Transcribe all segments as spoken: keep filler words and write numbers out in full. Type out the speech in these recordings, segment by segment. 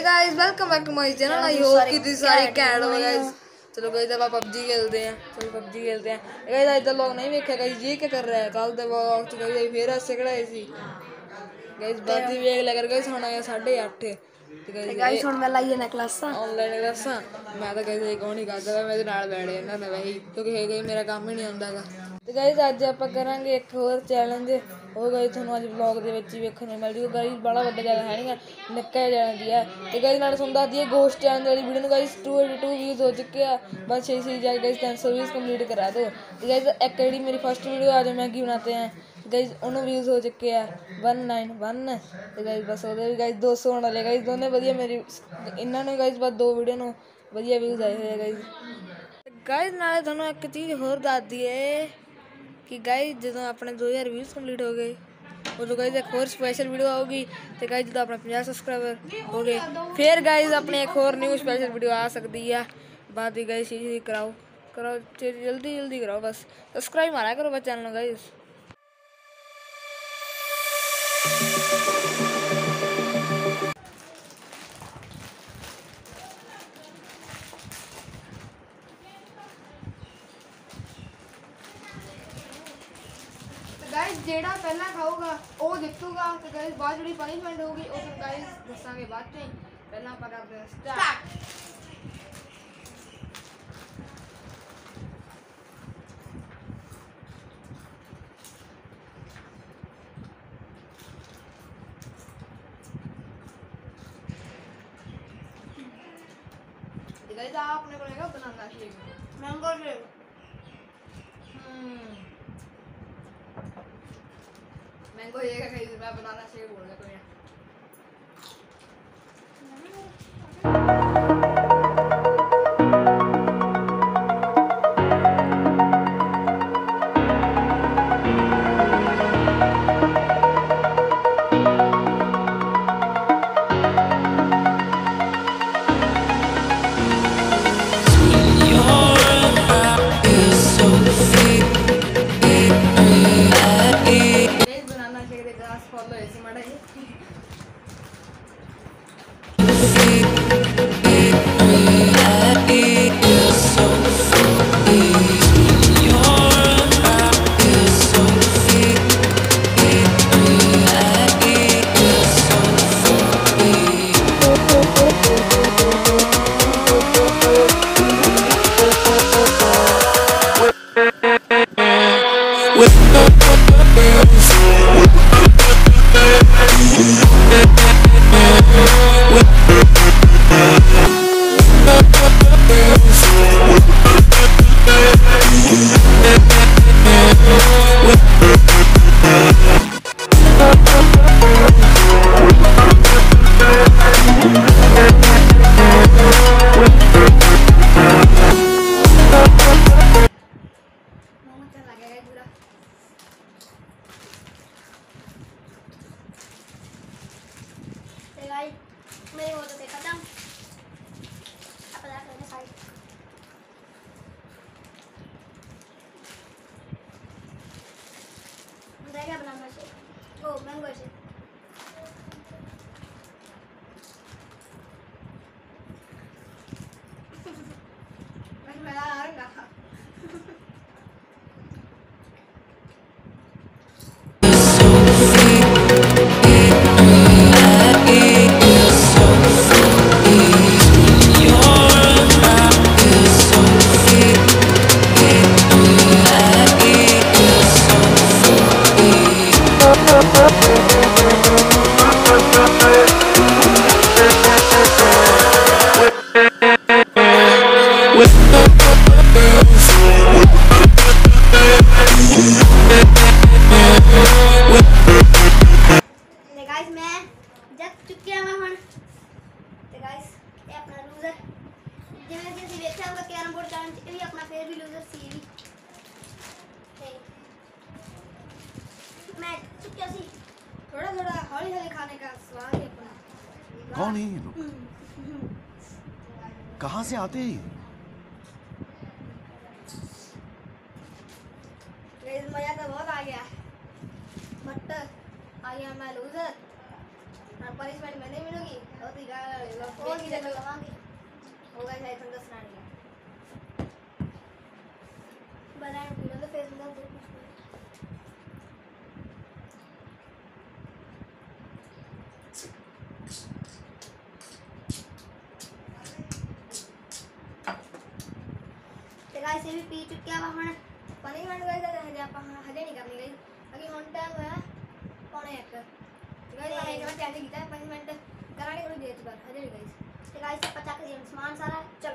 Guys welcome back to my channel. I hope कि तुम सारे कैड हो गाइस। चलो गाइस अब पबजी खेलते हैं। चलो पबजी खेलते हैं गाइस। आज तक लोग नहीं देखे गाइस ये क्या कर रहा है। कल तो व्लॉग च गाइस फिर ऐसे खड़ाए सी गाइस बाती वेख लगर गाइस होना है साढ़े आठ ते गाइस हुन मैं लाइए ना क्लासां ऑनलाइन क्लासां। मैं तो गाइस एक नहीं करदा मैं नाल बैठ जाना ना वही क्योंकि है मेरा काम ही नहीं आंदागा। ਤੇ ਗਾਇਸ ਅੱਜ ਆਪਾਂ ਕਰਾਂਗੇ ਇੱਕ ਹੋਰ ਚੈਲੰਜ। ਉਹ ਗਾਇਸ ਤੁਹਾਨੂੰ ਅੱਜ ਵਲੌਗ ਦੇ ਵਿੱਚ ਹੀ ਵੇਖਣ ਨੂੰ ਮਿਲ ਜੂਗਾ। ਗਾਇਸ ਬੜਾ ਵੱਡਾ ਜ਼ਿਆਦਾ ਹੈ ਨਹੀਂਗਾ, ਨਿੱਕਾ ਜਿਹਾ ਦੀ ਹੈ। ਤੇ ਗਾਇਸ ਨਾਲ ਤੁਹਾਨੂੰ ਦੱਸ ਦਈਏ ਗੋਸਟ ਚੈਨਲ ਵਾਲੀ ਵੀਡੀਓ ਨੂੰ guys two eighty two views ਹੋ ਚੁੱਕੇ ਆ। ਬਸ ਛੇ ਛੇ ਜਾ ਕੇ ਗਾਇਸ ਤਿੰਨ ਸੌ ਵੀਸ ਕੰਪਲੀਟ ਕਰਾ ਦਿਓ। ਤੇ ਗਾਇਸ ਇੱਕ ਜਿਹੜੀ ਮੇਰੀ ਫਸਟ ਵੀਡੀਓ ਆ ਜੋ ਮੈਗੀ ਬਣਾते हैं ਗਾਇਸ ਉਹਨੂੰ ਵਿਊਜ਼ ਹੋ ਚੁੱਕੇ ਆ वन नाइन वन। ਤੇ ਗਾਇਸ ਬਸ ਉਹਦੇ ਵੀ ਗਾਇਸ दो सौ ਹੋਣ ਵਾਲੇ ਗਾਇਸ। ਦੋਨੇ ਵਧੀਆ ਮੇਰੀ ਇਹਨਾਂ ਨੂੰ ਗਾਇਸ ਬਸ ਦੋ ਵੀਡੀਓ ਨੂੰ ਵਧੀਆ ਵਿਊਜ਼ ਆਏ ਹੋਏ ਆ ਗਾਇਸ। ਗਾਇਸ ਨਾਲੇ ਤੁਹਾਨੂੰ ਇੱਕ ਚੀਜ਼ ਹੋਰ ਦੱਸ ਦਈਏ कि गाइस जो अपने दो हज़ार व्यूज़ कंप्लीट हो गए और जो गाइस एक और स्पेशल वीडियो आऊगी। तो गाइस जो अपने पचास सब्सक्राइबर हो गए फिर गाइस अपने एक और न्यू स्पेशल वीडियो आ सकती है। बात भी गाइस यही कराओ कराओ जल्दी जल्दी कराओ, बस सब्सक्राइब मारा करो बस चैनल गाइस। गाइस जेड़ा पहला खाऊगा वो जितूगा। तो गाइस बाद जी पनिशमेंट होगी वो तो गाइस दसांगे बाद में। पहला आप करते हैं स्टार्ट। गाइस आपने बोलेगा banana shake mango shake. Hmm mango ये का कहीं मैं बनाना शेक बोल रहा कोई फॉलो ऐसे मड़ा है। मेरे वो तो देखा था अब लगा करने साइड मुझे क्या बनाना चाहिए ओ मैंगो से मैं आ रहा हूं। थोड़ा थोड़ा हौली हौली खाने का स्वाद है अपना। कौन है ये लोग? कहाँ से आते हैं? मजा तो बहुत आ गया बट आई एम मैं लूजर। पनिशमेंट मैंने मिलेगी बहुत ही और की जगह लगावांगे होगा शायद तुम दसना नहीं है बनाए पूरा तो फेस में तो कुछ ਤੇ ਗਾਇਸ ਇਹ ਵੀ ਪੀ ਚੁੱਕਿਆ ਵਾ ਹੁਣ ਪਾਣੀ ਮੰਡ ਗਾਇਸ ਹਜੇ ਆਪਾਂ ਹਜੇ ਨਹੀਂ ਕਰਨੀ ਗਾਇਸ ਅਗੀ ਹੁਣ ਟਾਈਮ ਹੋਇਆ ਪੌਣੇ ਇੱਕ ਤੇ ਗਾਇਸ ਮੈਂ ਇਹਨਾਂ ਟਾਈਮ ਕੀਤਾ ਪੰਜ ਮਿੰਟ ਕਰਾਂਗੇ ਥੋੜੀ ਦੇਰ ਬਾਅਦ ਹਜੇ ਨਹੀਂ ਗਾਇਸ ਤੇ ਗਾਇਸ ਆਪਾਂ ਚੱਕ ਲਿਆ ਸਮਾਨ ਸਾਰਾ ਚਲੋ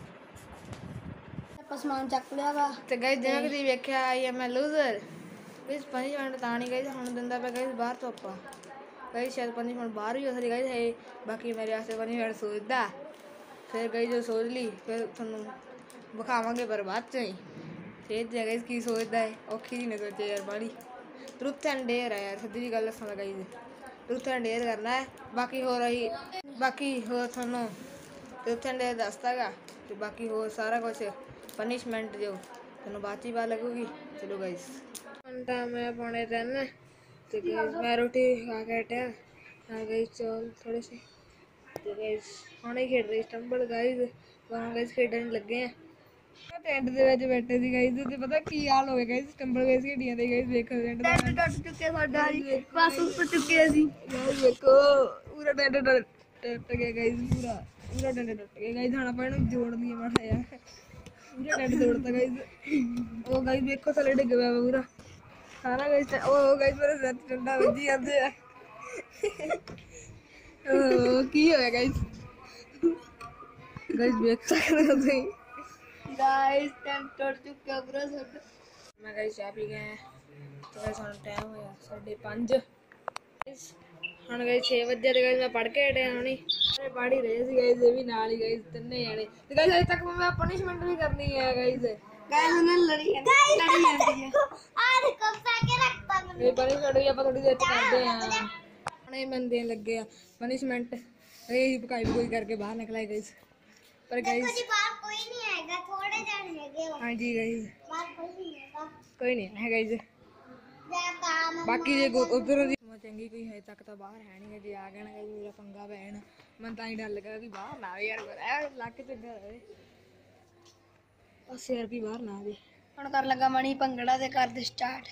ਆਪਾਂ ਸਮਾਨ ਚੱਕ ਲਿਆ ਵਾ ਤੇ ਗਾਇਸ ਜਿਵੇਂ ਕਿ ਤੁਸੀਂ ਵੇਖਿਆ I am a loser guys ਪੰਜ ਮਿੰਟ ਤਾਂ ਨਹੀਂ ਗਾਇਸ ਹੁਣ ਦਿੰਦਾ ਪਿਆ ਗਾਇਸ ਬਾਹਰ ਤੋਂ ਆਪਾਂ ਗਾਇਸ ਸ਼ਾਇਦ ਪੰਜ ਮਿੰਟ ਬਾਹਰ ਹੀ ਹੋ ਸਕਦੀ ਗਾਇਸ ਹੈ ਬਾਕੀ ਮੇਰੇ ਵਾਸਤੇ ਪੰਜ ਮਿੰਟ ਸੋਚਦਾ ਫਿਰ ਗਾਇਸ ਜੋ ਸੋਚ ਲਈ ਫਿਰ ਤੁਹਾਨੂੰ ਵਿਖਾਵਾਂਗੇ ਪਰ ਬਾਅਦ ਚ ਹੀ ਫਿਰ ਜਗ੍ਹਾ ਕੀ ਸੋਚਦਾ ਹੈ ਔਖੀ ਜੀ ਨਾ ਸੋਚੇ ਯਾਰ ਬਾੜੀ ਟਰੂਥ ਐਂਡ ਡੇਅਰ ਹੈ ਯਾਰ ਸਿੱਧੀ ਜੀ ਗੱਲ ਦੱਸਾਂ ਤਾਂ ਗਾਇਸ ਟਰੂਥ ਐਂਡ ਡੇਅਰ ਕਰਨਾ ਹੈ ਬਾਕੀ ਹੋਰ ਅਸੀਂ ਬਾਕੀ ਹੋਰ ਤੁਹਾਨੂੰ ਟਰੂਥ ਐਂਡ ਡੇਅਰ ਦੱਸਦਾ ਗਾ ਤੇ ਬਾਕੀ ਹੋਰ ਸਾਰਾ ਕੁਛ ਪਨਿਸ਼ਮੈਂਟ ਜੋ ਤੁਹਾਨੂੰ ਬਾਅਦ 'ਚ ਹੀ ਪਤਾ ਲੱਗੂਗੀ ਚਲੋ ਗਾਇਸ ਹੁਣ ਤਾਂ ਮੈਂ ਪੌਣੇ ਤਿੰਨ ਤੇ ਗਾਇਸ ਮੈਂ ਰੋਟੀ ਖਾ ਕੇ ਹਟਿਆ ਹਾਂ ਗਾਇਸ ਚੌਲ ਥੋੜੇ ਸੇ ਤੇ ਗਾਇਸ ਹੁਣੇ ਖੇਡ ਰਹੇ ਸਟੰਬਲ ਗਾਇਸ ਹੁਣ ਗਾਇਸ ਖੇਡਣ ਲੱਗੇ ਆ ਟੈਂਟ ਦੇ ਵਿੱਚ ਬੈਠੇ ਸੀ ਗਾਇਸ ਤੇ ਪਤਾ ਕੀ ਹਾਲ ਹੋਇਆ ਗਾਇਸ ਸਟੰਬਲ ਗਾਇਸ ਖੇਡੀਆਂ ਦੇ ਗਾਇਸ ਦੇਖੋ ਟੈਂਟ ਦਾ ਟੁੱਟ ਚੁੱਕਿਆ ਸਾਡਾ ਬਸ ਉੱਪਰ ਚੁੱਕੇ ਸੀ ਗਾਇਸ ਦੇਖੋ ਪੂਰਾ ਟੈਂਟ ਟੁੱਟ ਗਿਆ ਗਾਇਸ ਪੂਰਾ ਪੂਰਾ ਟੈਂਟ ਟੁੱਟ ਗਿਆ ਗਾਇਸ ਹੁਣ ਆਪਾਂ ਇਹਨੂੰ ਜੋੜ ਲਈਏ ਮਾੜਾ ਜਿਹਾ ਪੂਰਾ ਟੈਂਟ ਤੋੜਤਾ ਗਾਇਸ ਉਹ ਗਾਇਸ ਵੇਖੋ ਥੱਲੇ ਡਿੱਗ ਪਿਆ ਪੂਰਾ ਸਾਰਾ ਗਾਇਸ ਉਹ ਗਾਇਸ ਮੇਰੇ ਸਿਰ ਤੇ ਡੰਡਾ ਵੱਜੀ ਜਾਂਦੇ ਆ ਉਹ ਕੀ ਹੋਇਆ ਗਾਇਸ ਗਾਇਸ ਵੇਖ ਸਕਦੇ ਹੋ ਤੁਸੀਂ गाइस टाइम टूट चुका पूरा सब मैं गाइस चाय पी गए तो गाइस ਹੁਣ ਟਾਈਮ ਹੋਇਆ साढ़े पाँच ਹੁਣ ਗਾਇਸ छह ਵਜੇ ਤੇ ਗਾਇਸ ਮੈਂ ਪੜ ਕੇ ਹਟਿਆ ਹੁਣੀ ਮੈਂ ਪੜ ਹੀ ਰਹੇ ਸੀ ਗਾਇਸ ਇਹ ਵੀ ਨਾਲ ਹੀ ਗਾਇਸ ਤਿੰਨੇ ਜਾਣੇ ਤੇ ਗਾਇਸ ਅਜੇ ਤੱਕ ਮੈਂ ਪਨਿਸ਼ਮੈਂਟ ਵੀ ਕਰਨੀ ਹੈ ਗਾਇਸ ਗਾਇਸ ਉਹਨਾਂ ਲੜੀ ਲੜੀ ਜਾਂਦੀ ਹੈ ਆਹ ਕਬਜ਼ਾ ਕੇ ਰੱਖਤਾ ਮੈਂ ਇਹ ਪਨਿਸ਼ਮੈਂਟ ਵੀ ਆਪਾਂ ਥੋੜੀ ਦੇਰ ਚ ਕਰਦੇ ਆ ਹੁਣ ਇਹ ਬੰਦੇ ਲੱਗੇ ਆ ਪਨਿਸ਼ਮੈਂਟ ਇਹ ਭਕਾਈ ਕੋਈ ਕਰਕੇ ਬਾਹਰ ਨਿਕਲਾਈ ਗਾਇਸ पर गाइस बाहर कोई नहीं आएगा थोड़े जन हैगे हां जी गाइस बाहर कोई नहीं आएगा कोई नहीं है गाइस बाकी जे उधर दी चंगी कोई है तक तो बाहर है नहीं जे आ गए ना गाइस मेरा पंगा पैन मन ताई डर लगा कि बाहर ना आवे यार लक चंगा रहे बस यार भी बाहर ना आवे ਹੁਣ ਕਰ ਲਗਾ ਮਣੀ ਭੰਗੜਾ ਤੇ ਕਰ ਦੇ ਸਟਾਰਟ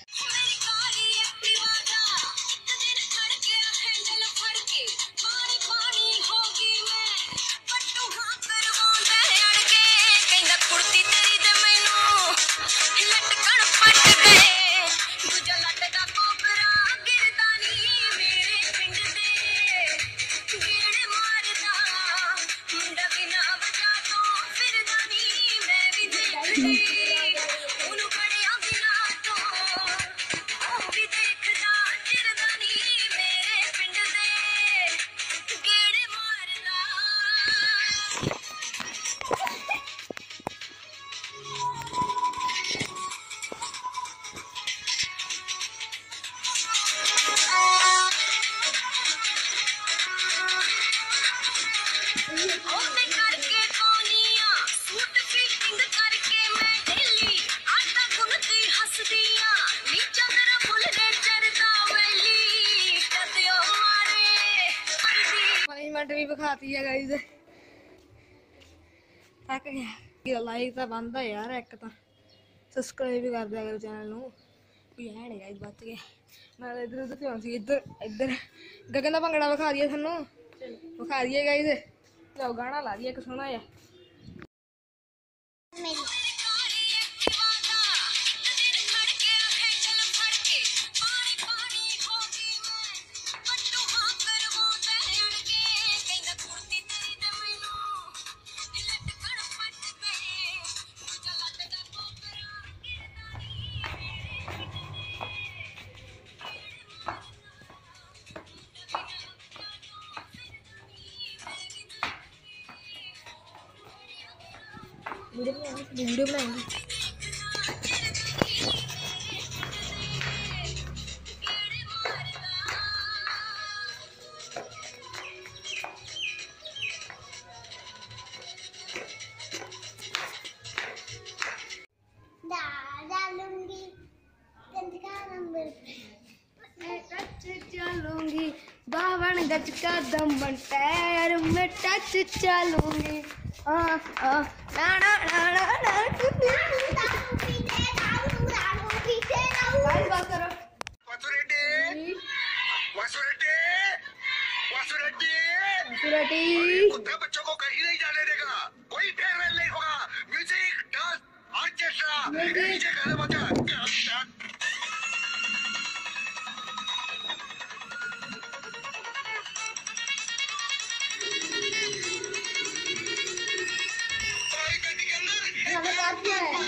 भी दिखाती है गाइस थक गया लाइक तो बंद है यार एक तो सब्सक्राइब भी कर दिया करो चैनल नू भी है नहीं गाइस बच गए मैं इधर उधर क्यों सी इधर इधर गगन का भंगड़ा विखा दिया थानू विखा दिए गाइस लो गाना ला दिया एक सोहना है वीडियो बनाएंगे वीडियो बनाएंगे डालूंगी गंज का नंबर मैं कच्चे चलूंगी बावन गज का दम बनता है यार मैं टच चलूंगी आ आ ना ना ना ना ना गाइस बात करो वासुरेड्डी वासुरेड्डी वासुरेड्डी सुरटी कुत्ता बच्चों को कहीं नहीं जाने देगा कोई फेयरवेल नहीं होगा म्यूजिक डांस ऑर्केस्ट्रा डीजे गाने बजा हमें बात क्या है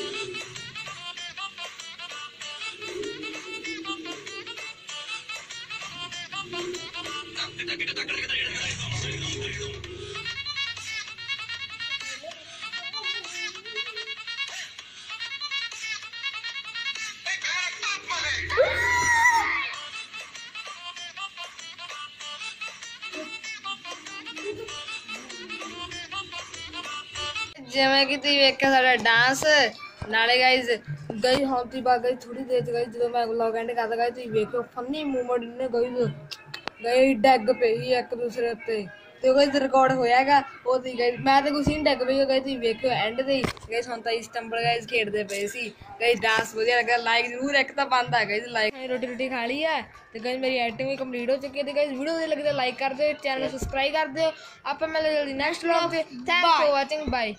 ਜਿਵੇਂ ਕਿ ਤੁਸੀਂ ਵੇਖਿਆ ਸਾਡਾ ਡਾਂਸ ਨਾਲੇ ਗਾਇਜ਼ ਗਈ ਹੁਣ ਤੀ ਬਾ ਗਈ ਥੋੜੀ ਦੇਰ ਗਈ ਜਦੋਂ ਮੈਂ ਵਲੌਗ ਐਂਡ ਕਰਦਾ ਗਈ ਤੁਸੀਂ ਵੇਖਿਓ ਫਨੀ ਮੂਵਮੈਂਟ ਨੇ ਗਈ ਗਈ ਡੈਗ ਪਈ ਇੱਕ ਦੂਸਰੇ ਉੱਤੇ ਤੇ ਉਹ ਗਾਇਜ਼ ਰਿਕਾਰਡ ਹੋਇਆਗਾ ਉਹ ਤੀ ਗਈ ਮੈਂ ਤਾਂ ਕੁਛ ਨਹੀਂ ਡੈਗ ਪਈ ਗਈ ਤੁਸੀਂ ਵੇਖਿਓ ਐਂਡ ਤੇ ਗਾਇਜ਼ ਹੁਣ ਤਾਂ ਇਸਟੰਬਲ ਗਾਇਜ਼ ਖੇਡਦੇ ਪਏ ਸੀ ਗਾਇਜ਼ ਡਾਂਸ ਵਧੀਆ ਲੱਗਾ ਲਾਈਕ ਜ਼ਰੂਰ ਇੱਕ ਤਾਂ ਬੰਦ ਆ ਗਾਇਜ਼ ਲਾਈਕ ਰੋਟੀ ਰੋਟੀ ਖਾ ਲਈ ਹੈ ਤੇ ਗਾਇਜ਼ ਮੇਰੀ ਐਡੀਟਿੰਗ ਵੀ ਕੰਪਲੀਟ ਹੋ ਚੁੱਕੀ ਹੈ ਤੇ ਗਾਇਜ਼ ਵੀਡੀਓ ਵਧੀਆ ਲੱਗੇ ਤਾਂ ਲਾਈਕ ਕਰ ਦਿਓ ਚੈਨਲ ਨੂੰ ਸਬਸਕ੍ਰਾਈਬ ਕਰ ਦਿਓ ਆਪਾਂ ਮਿਲਦੇ ਜਲਦੀ ਨੈਕਸਟ ਵਲੌਗ ਤੇ ਥੈਂਕਸ ਫॉर ਵਾਚਿੰਗ ਬਾਏ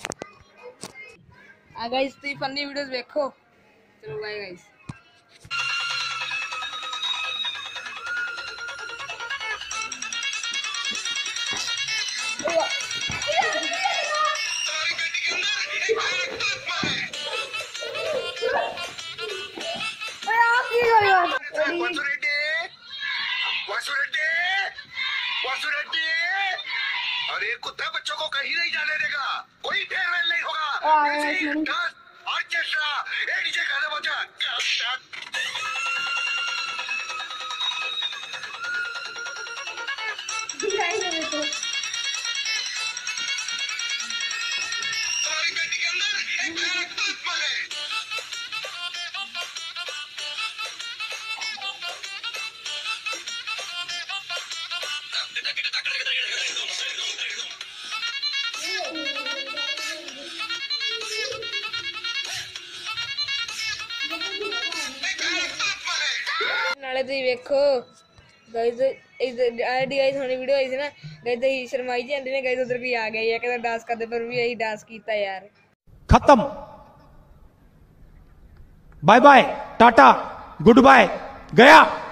आ गाइस तो फनी वीडियोस देखो चलो बाय गाइस वासुरेड्डी वासुरेड्डी वासुरेड्डी अरे कुत्ता बच्चों को कहीं नहीं जाने देगा कोई फेयरवेल नहीं होगा म्यूजिक डांस ऑर्केस्ट्रा डीजे गाने बजा गड्डी के अंदर एक भयानक आत्मा है नाले तुम वेखो गाइस आईडी गाइस होनी वीडियो आई थी ना गाइस ही शर्माई जी आंटी ने गाइस उधर भी आ गई है कहता डांस करते पर भी यही डांस कीता यार खत्म बाय बाय टाटा गुड बाय गया।